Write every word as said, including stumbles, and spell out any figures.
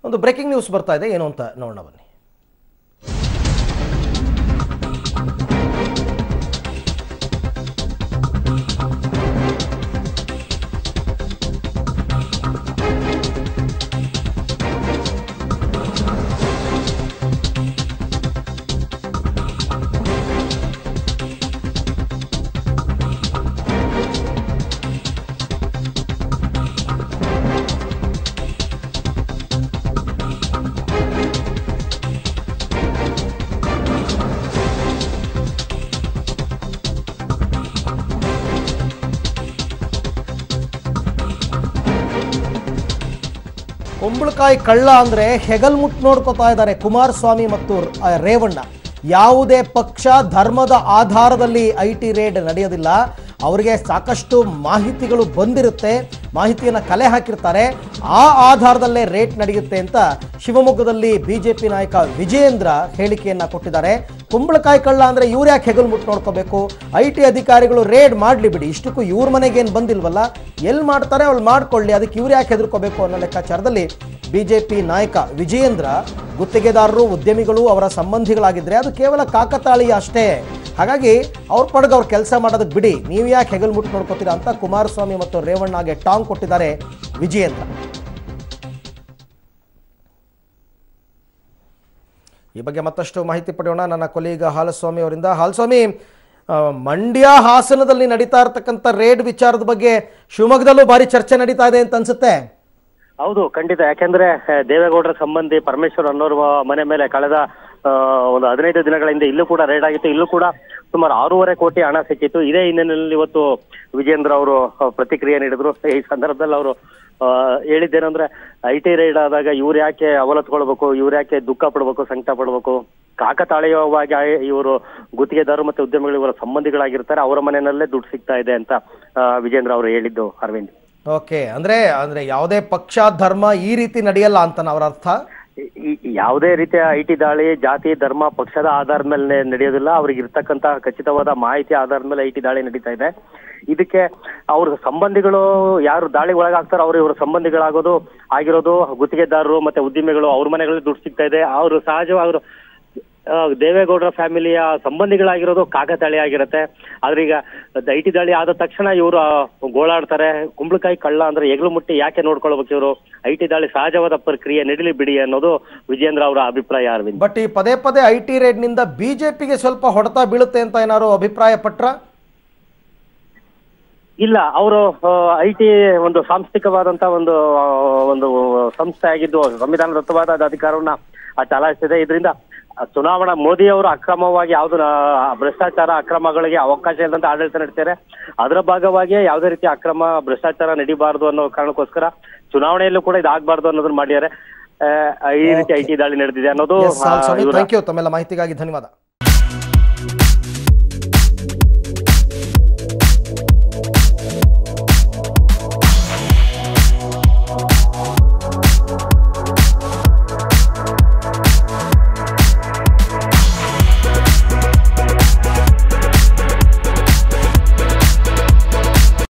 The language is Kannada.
ಒಂದು ಬ್ರೇಕಿಂಗ್ ನ್ಯೂಸ್ ಬರ್ತಾ ಇದೆ, ಏನು ಅಂತ ನೋಡೋಣ ಬನ್ನಿ. ಕುಂಬಳಕಾಯಿ ಕಳ್ಳ ಅಂದ್ರೆ ಹೆಗಲ್ಮುಟ್ ನೋಡ್ಕೋತಾ ಇದ್ದಾರೆ ಕುಮಾರಸ್ವಾಮಿ ಮತ್ತು ರೇವಣ್ಣ. ಯಾವುದೇ ಪಕ್ಷ ಧರ್ಮದ ಆಧಾರದಲ್ಲಿ ಐ ಟಿ ರೇಡ್ ನಡೆಯೋದಿಲ್ಲ. ಅವರಿಗೆ ಸಾಕಷ್ಟು ಮಾಹಿತಿಗಳು ಬಂದಿರುತ್ತೆ, ಮಾಹಿತಿಯನ್ನು ಕಲೆ ಹಾಕಿರ್ತಾರೆ, ಆ ಆಧಾರದಲ್ಲೇ ರೇಟ್ ನಡೆಯುತ್ತೆ ಅಂತ ಶಿವಮೊಗ್ಗದಲ್ಲಿ ಬಿಜೆಪಿ ನಾಯಕ ವಿಜಯೇಂದ್ರ ಹೇಳಿಕೆಯನ್ನು ಕೊಟ್ಟಿದ್ದಾರೆ. ಕುಂಬಳಕಾಯಿ ಕಳ್ಳ ಅಂದರೆ ಇವ್ರು ಯಾಕೆ ಹೆಗಲು ಮುಟ್ಟು ನೋಡ್ಕೋಬೇಕು, ಐ ಟಿ ಅಧಿಕಾರಿಗಳು ರೇಡ್ ಮಾಡಲಿ ಬಿಡಿ, ಇಷ್ಟಕ್ಕೂ ಇವ್ರ ಮನೆಗೇನು ಬಂದಿಲ್ವಲ್ಲ, ಎಲ್ಲಿ ಮಾಡ್ತಾರೆ ಅವ್ಳು ಮಾಡ್ಕೊಳ್ಳಿ, ಅದಕ್ಕೆ ಇವ್ರು ಯಾಕೆ ಹೆದರ್ಕೋಬೇಕು ಅನ್ನೋ ಲೆಕ್ಕಾಚಾರದಲ್ಲಿ ಬಿಜೆಪಿ ನಾಯಕ ವಿಜಯೇಂದ್ರ ಗುತ್ತಿಗೆದಾರರು ಉದ್ಯಮಿಗಳು ಅವರ ಸಂಬಂಧಿಗಳಾಗಿದ್ದರೆ ಅದು ಕೇವಲ ಕಾಕತಾಳೀಯ ಅಷ್ಟೇ, ಹಾಗಾಗಿ ಅವ್ರ ಪಡೆಗೆ ಅವ್ರು ಕೆಲಸ ಮಾಡೋದಕ್ಕೆ ಬಿಡಿ, ನೀವು ಯಾಕೆ ಹೆಗಲು ಮುಟ್ಟು ನೋಡ್ಕೋತೀರಾ ಅಂತ ಕುಮಾರಸ್ವಾಮಿ ಮತ್ತು ರೇವಣ್ಣಗೆ ಟಾಂಗ್ ಕೊಟ್ಟಿದ್ದಾರೆ ವಿಜಯೇಂದ್ರ. ಈ ಬಗ್ಗೆ ಮತ್ತಷ್ಟು ಮಾಹಿತಿ ಪಡೆಯೋಣ ನನ್ನ ಕೊಲೀಗ ಹಾಲಸ್ವಾಮಿ ಅವರಿಂದ. ಹಾಲಸ್ವಾಮಿ, ಮಂಡ್ಯ ಹಾಸನದಲ್ಲಿ ನಡೀತಾ ಇರತಕ್ಕಂಥ ರೇಡ್ ವಿಚಾರದ ಬಗ್ಗೆ ಶಿವಮೊಗ್ಗದಲ್ಲೂ ಭಾರಿ ಚರ್ಚೆ ನಡೀತಾ ಇದೆ ಅಂತ ಅನ್ಸುತ್ತೆ. ಹೌದು, ಖಂಡಿತ. ಯಾಕೆಂದ್ರೆ ದೇವೇಗೌಡರ ಸಂಬಂಧಿ ಪರಮೇಶ್ವರ್ ಅನ್ನೋರ್ ಮನೆ ಮೇಲೆ ಕಳೆದ ಒಂದು ಹದಿನೈದು ದಿನಗಳ ಹಿಂದೆ ಇಲ್ಲೂ ಕೂಡ ರೇಡ್ ಆಗಿತ್ತು. ಇಲ್ಲೂ ಕೂಡ ಸುಮಾರು ಆರೂವರೆ ಕೋಟಿ ಹಣ ಸಿಕ್ಕಿತ್ತು. ಇದೇ ಹಿನ್ನೆಲೆಯಲ್ಲಿ ಇವತ್ತು ವಿಜೇಂದ್ರ ಅವರು ಪ್ರತಿಕ್ರಿಯೆ ನೀಡಿದ್ರು. ಈ ಸಂದರ್ಭದಲ್ಲಿ ಅವರು ಹೇಳಿದ್ದೇನೆಂದ್ರೆ, ಐ ಟಿ ರೈಡ್ ಆದಾಗ ಇವ್ರು ಯಾಕೆ ಅವಲತ್ಕೊಳ್ಬೇಕು, ಇವ್ರು ಯಾಕೆ ದುಃಖ ಪಡ್ಬೇಕು, ಸಂಕಟ ಪಡ್ಬೇಕು, ಕಾಕತಾಳೀಯವಾಗಿ ಇವರು ಗುತ್ತಿಗೆದಾರರು ಮತ್ತೆ ಉದ್ಯಮಿಗಳು ಇವರ ಸಂಬಂಧಿಗಳಾಗಿರ್ತಾರೆ, ಅವರ ಮನೆಯಲ್ಲೇ ದುಡ್ಡು ಸಿಗ್ತಾ ಇದೆ ಅಂತ ವಿಜೇಂದ್ರ ಅವರು ಹೇಳಿದ್ದು. ಅರವಿಂದ್, ಓಕೆ, ಅಂದ್ರೆ ಅಂದ್ರೆ ಯಾವುದೇ ಪಕ್ಷ ಧರ್ಮ ಈ ರೀತಿ ನಡೆಯಲ್ಲ ಅಂತ ಅವರ ಅರ್ಥ. ಯಾವುದೇ ರೀತಿಯ ಐ ಟಿ ದಾಳಿ ಜಾತಿ ಧರ್ಮ ಪಕ್ಷದ ಆಧಾರದ ಮೇಲೆ ನಡೆಯೋದಿಲ್ಲ. ಅವ್ರಿಗೆ ಇರ್ತಕ್ಕಂತ ಖಚಿತವಾದ ಮಾಹಿತಿ ಆಧಾರದ ಮೇಲೆ ಐ ಟಿ ದಾಳಿ ನಡೀತಾ ಇದೆ. ಇದಕ್ಕೆ ಅವ್ರ ಸಂಬಂಧಿಗಳು ಯಾರು ದಾಳಿ ಒಳಗಾಗ್ತಾರೋ ಅವ್ರು ಇವ್ರ ಸಂಬಂಧಿಗಳಾಗೋದು ಆಗಿರೋದು ಗುತ್ತಿಗೆದಾರರು ಮತ್ತೆ ಉದ್ಯಮಿಗಳು, ಅವ್ರ ಮನೆಗಳಲ್ಲಿ ದುಡ್ಡು ಸಿಗ್ತಾ ಇದೆ. ಅವರು ಸಹಜವಾಗಿ ಅವರು ದೇವೇಗೌಡರ ಫ್ಯಾಮಿಲಿಯ ಸಂಬಂಧಿಗಳಾಗಿರೋದು ಕಾಕತಾಳಿ ಆಗಿರುತ್ತೆ. ಆದ್ರೆ ಈಗ ಐ ಟಿ ದಾಳಿ ಆದ ತಕ್ಷಣ ಇವರು ಗೋಳಾಡ್ತಾರೆ. ಕುಂಬಳಕಾಯಿ ಕಳ್ಳ ಅಂದ್ರೆ ಎಗ್ಲು ಮುಟ್ಟಿ ಯಾಕೆ ನೋಡ್ಕೊಳ್ಬೇಕು ಇವರು, ಐ ಟಿ ದಾಳಿ ಸಹಜವಾದ ಪ್ರಕ್ರಿಯೆ ನಡೀಲಿ ಬಿಡಿ ಅನ್ನೋದು ವಿಜೇಂದ್ರ ಅವರ ಅಭಿಪ್ರಾಯ. ಅರವಿಂದ್, ಬಟ್ ಈ ಪದೇ ಪದೇ ಐ ಟಿ ರೇಡ್ ನಿಂದ ಬಿಜೆಪಿಗೆ ಸ್ವಲ್ಪ ಹೊಡೆತ ಬೀಳುತ್ತೆ ಅಂತ ಏನಾದ್ರು ಅಭಿಪ್ರಾಯ ಪಟ್ರ? ಇಲ್ಲ, ಅವರು ಐ ಟಿ ಒಂದು ಸಾಂಸ್ಥಿಕವಾದಂತ ಒಂದು ಒಂದು ಸಂಸ್ಥೆ ಆಗಿದ್ದು ಸಂವಿಧಾನದತ್ತವಾದ ಅಧಿಕಾರವನ್ನ ಚಲಾಯಿಸಿದೆ. ಇದರಿಂದ ಚುನಾವಣಾ ಮೋದಿ ಅವರು ಅಕ್ರಮವಾಗಿ ಯಾವ್ದು ಭ್ರಷ್ಟಾಚಾರ ಅಕ್ರಮಗಳಿಗೆ ಅವಕಾಶ ಇಲ್ಲದಂತ ಆಡಳಿತ ನಡೆಸ್ತಾರೆ. ಅದರ ಭಾಗವಾಗಿ ಯಾವುದೇ ರೀತಿ ಅಕ್ರಮ ಭ್ರಷ್ಟಾಚಾರ ನಡೀಬಾರದು ಅನ್ನೋ ಕಾರಣಕ್ಕೋಸ್ಕರ ಚುನಾವಣೆಯಲ್ಲೂ ಕೂಡ ಇದಾಗಬಾರ್ದು ಅನ್ನೋದನ್ನ ಮಾಡಿದ್ದಾರೆ. ಈ ರೀತಿ ಐ ಟಿ ದಾಳಿ ನಡೆದಿದೆ ಅನ್ನೋದು. ಥ್ಯಾಂಕ್ ಯು, ತಮ್ಮೆಲ್ಲ ಮಾಹಿತಿಗಾಗಿ ಧನ್ಯವಾದ.